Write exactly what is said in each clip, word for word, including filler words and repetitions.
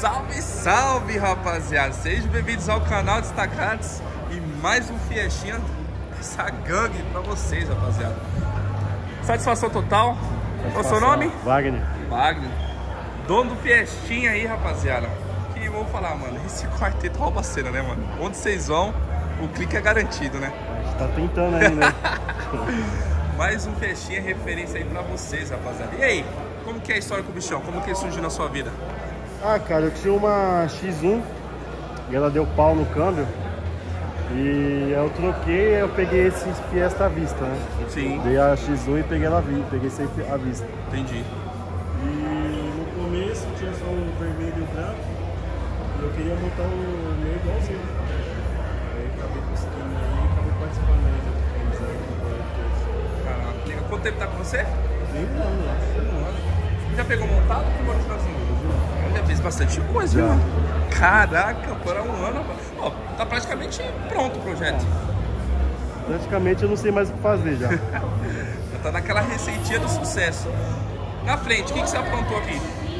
Salve, salve, rapaziada! Sejam bem-vindos ao canal Destacados e mais um Fiestinha dessa gangue pra vocês, rapaziada. Satisfação total. Qual é o seu nome? Wagner. Wagner. Dono do Fiestinha aí, rapaziada. Que eu vou falar, mano, esse quarteto rouba a cena, né, mano? Onde vocês vão, o clique é garantido, né? A gente tá tentando aí, né? Mais um Fiestinha referência aí pra vocês, rapaziada. E aí, como que é a história com o bichão? Como que ele surgiu na sua vida? Ah, cara, eu tinha uma X um e ela deu pau no câmbio. E eu troquei, eu peguei esse Fiesta à vista, né? Sim. Dei a X um e peguei ela à vista, peguei esse à vista. Entendi. E no começo tinha só o vermelho e o branco. E eu queria montar o meu igualzinho. Aí acabei conseguindo aí e acabei participando aí do Caraca, quanto tempo tá com você? Nem um ano, acho. Já pegou montado ou ficou sozinho? Já fez bastante coisa, Já. mano. Caraca, por um ano, ó, tá praticamente pronto o projeto. Praticamente eu não sei mais o que fazer já. Já tá naquela receitinha do sucesso. Na frente, o que, que você aprontou aqui?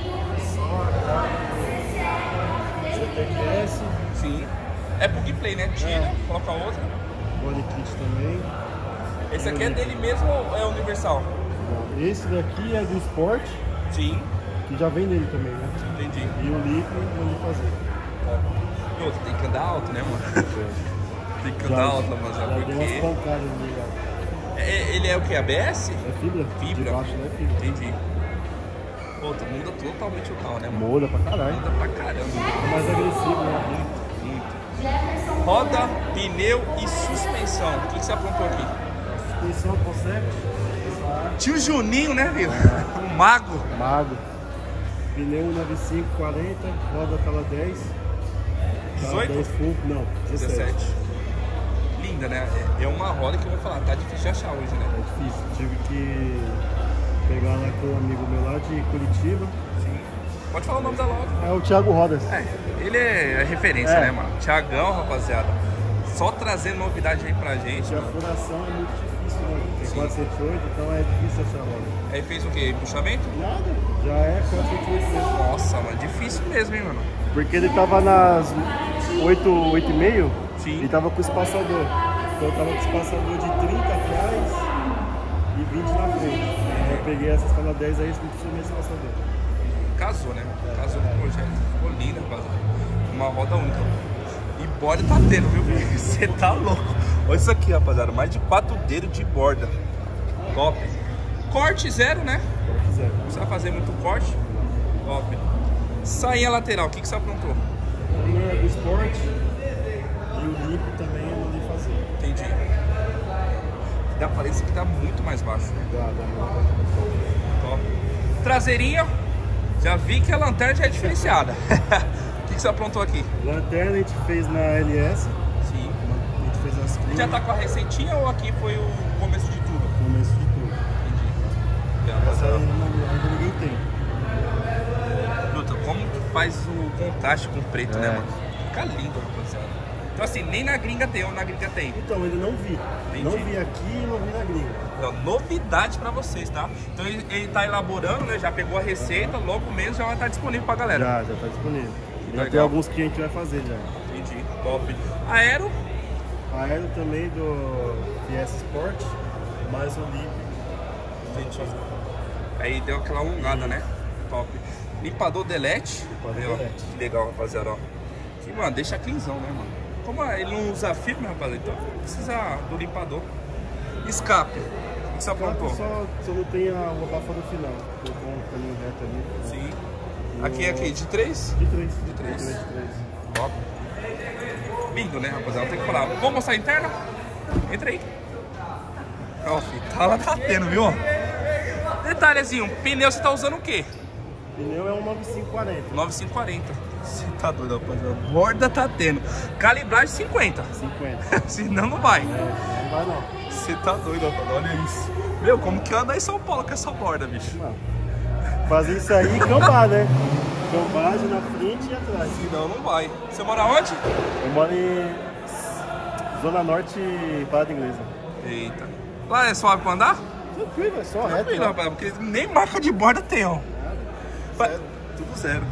C T Q S, Sim. É plug play, né? Tira, É. coloca outra. body kit também. Esse aqui é dele mesmo ou é universal? Esse daqui é do Sport, Sim. que já vem nele também, né? Entendi. E o Lipo eu vou fazer. E outra, tem que andar alto, né, mano? Tem que andar alto, mas já é deu umas porque... pancadas no lugar. É, ele é o que? A B S? É fibra? Fibra. De baixo não é fibra. Entendi. Outra, muda totalmente o carro, né, mano? Muda pra caralho. Muda pra caramba. É mais agressivo, né? Muito. Roda, pneu e suspensão. O que, que você aprontou aqui? Suspensão concept. Tio Juninho, né, viu? O mago. Mago. Pneu noventa e cinco, quarenta, roda aquela dez. dezoito? dez full, não, dezessete. dezessete. Linda, né? É uma roda que eu vou falar, tá difícil de achar hoje, né? É difícil. Tive que pegar lá com um amigo meu lá de Curitiba. Sim. Pode falar o nome da loja. É o Thiago Rodas. É, ele é referência, É. né, mano? Thiagão, rapaziada. Só trazendo novidade aí pra gente, E a mano. furação é muito difícil, né? Tem Sim. quatrocentos e oito, então é difícil achar roda. Aí fez o quê? Puxamento? Nada, já é quatrocentos e oito mesmo. Nossa, mano, difícil mesmo, hein, mano? Porque ele tava nas oito, oito e meio, Sim. ele tava com o espaçador. Então eu tava com o espaçador de trinta atrás e vinte na frente. Então eu peguei essa escala dez aí, não precisa mais espaçador. Casou, né? Casou com o projeto. Ficou lindo, rapaziada. Uma roda única. E borda tá tendo, viu? Você tá louco. Olha isso aqui, rapaziada. Mais de quatro dedos de borda. Top. Corte zero, né? Se quiser. Não precisa fazer muito corte. Top. Sainha lateral, o que, que você aprontou? O meu é do Sport e o limpo também eu mandei fazer. Entendi. Dá parece que tá muito mais baixo, né? Dá, dá. Top. Traseirinha. Já vi que a lanterna já é diferenciada. O que, que você aprontou aqui? Lanterna a gente fez na L S, Sim. a gente fez as crinhas. Já tá com a receitinha ou aqui foi o começo de tudo? Começo de tudo. Entendi. Essa aí não- ainda ninguém tem. Luta, como que faz o contraste com o preto, É. né, mano? Fica lindo, rapaziada. Então assim, nem na gringa tem, ou na gringa tem. Então, ainda não vi. Entendi. Não vi aqui e não vi na gringa. Então, novidade pra vocês, tá? Então ele, ele tá elaborando, né? Já pegou a receita, logo menos já vai estar disponível pra galera. Já, já tá disponível. Já Legal. tem alguns que a gente vai fazer já. Entendi, top. Aero, Aero também do Fiesta Sport, mais o Limpo. entendi. Aí deu aquela alongada, né? Top. Limpador delete. Limpador Aí, ó, delete. que legal, rapaziada, ó. Que, mano, deixa cleanzão, né, mano? Como ele não usa filme, rapaziada, então precisa do limpador. Escape. O que você aprontou? Só, só não tem a o abafador final. Colocou um caminho reto ali. Sim. No- Aqui é aqui, de três? De três. De três. De três. Top. Lindo, né, rapaziada? Tem que falar. Vamos mostrar a interna? Entra aí. Ó, filho, tá lá tá tendo, viu? Detalhezinho, pneu você tá usando o quê? Pneu é um noventa e cinco quarenta. nove cinco quarenta. Você tá doido, rapaziada. Borda tá tendo. Calibragem cinquenta. cinquenta. Senão não vai. É, não vai não. Você tá doido, rapaziada. Olha isso. Meu, como que anda em São Paulo com essa borda, bicho? Não. Fazer isso aí e cambar, né? Cambagem na frente e atrás. Senão não vai. Você mora onde? Eu moro em Zona Norte, Parada Inglesa. Eita. Lá é suave pra andar? Tranquilo, é só reto. Tranquilo, né? rapaz, porque nem marca de borda tem, ó. Nada. Fa- Tudo zero.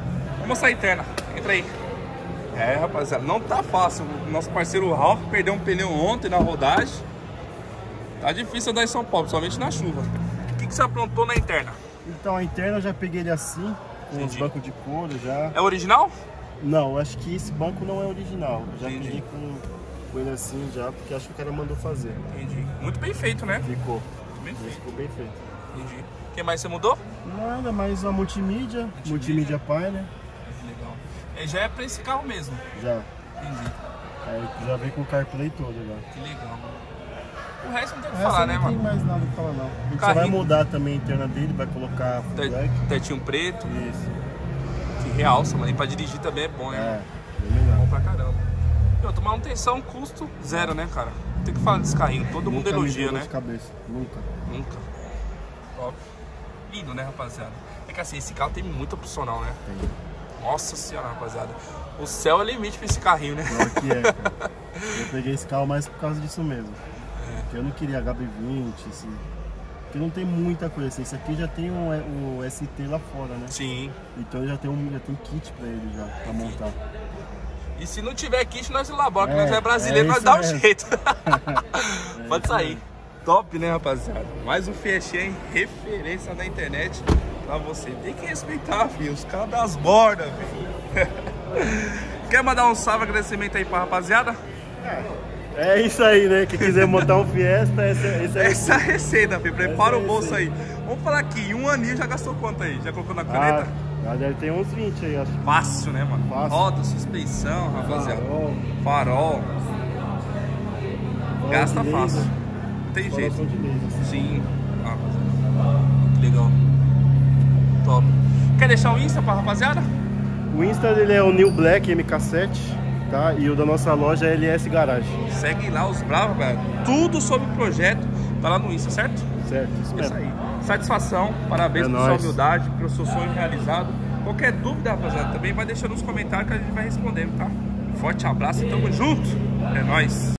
mostrar a interna. Entra aí. É, rapaziada, não tá fácil. O nosso parceiro Ralph perdeu um pneu ontem na rodagem. Tá difícil andar em São Paulo, somente na chuva. O que, que você aprontou na interna? Então, a interna eu já peguei ele assim, com os Entendi. bancos de couro já. É original? Não, eu acho que esse banco não é original. Eu já Entendi. peguei com, com ele assim já, porque acho que o cara mandou fazer. Entendi. Muito bem feito, né? Ficou. Muito bem feito. Ficou bem feito. Entendi. O que mais você mudou? Nada, mais uma multimídia, multimídia pai, né? Legal. É, já é pra esse carro mesmo. Já. Entendi. Aí já veio com o CarPlay todo já. Que legal. O resto não tem o que Essa falar, não né, tem mano? mais nada pra falar não. A gente só Carrinho. vai mudar também a interna dele, vai colocar full Te- black. Tetinho preto, Isso. que realça, mano. E pra dirigir também é bom, né? É, bem Bom legal. pra caramba. E outra, manutenção, custo zero, né, cara? Tem que falar desse carrinho. Todo mundo Nunca me elogia, deu dor né? de cabeça. Nunca. Nunca. Top. Lindo, né, rapaziada? É que assim, esse carro tem muito opcional, né? Tem. Nossa senhora, rapaziada. O céu é o limite pra esse carrinho, né? Pior que é, cara. Eu peguei esse carro mais por causa disso mesmo. Porque eu não queria H B vinte, assim. Porque não tem muita coisa assim. Esse aqui já tem o, o S T lá fora, né? Sim. Então já tem um já tem kit pra ele já, pra montar. E se não tiver kit, nós elabora, que É, nós é brasileiro, é nós isso dá um mesmo. jeito. É Pode isso sair. mesmo. Top, né, rapaziada? Mais um Fiestinha em referência na internet pra você. Tem que respeitar, filho. Os caras das bordas, filho. Quer mandar um salve, agradecimento aí pra rapaziada? É isso aí, né? Quem quiser montar um Fiesta, esse, é- esse é Essa é a receita, filho. Prepara Essa é o a bolso aí. receita. Vamos falar aqui, em um aninho já gastou quanto aí? Já colocou na Ah, caneta? já deve ter uns vinte aí, acho. Fácil, né, mano? Fácil. Roda, suspensão, rapaziada. Farol, Farol. farol Gasta de fácil. laser, Não tem jeito. farol de laser. Sim. Ah, rapaziada. Que legal. Top. Quer deixar o Insta pra rapaziada? O Insta dele é o New Black M K sete, tá? E o da nossa loja é L S Garage. Segue lá os bravos, velho. Tudo sobre o projeto tá lá no Insta, certo? Certo, isso Isso mesmo. aí. Satisfação, parabéns É por sua nóis. humildade, pelo seu sonho realizado. Qualquer dúvida, rapaziada, também vai deixando nos comentários que a gente vai respondendo, tá? Forte abraço e tamo junto. É nóis.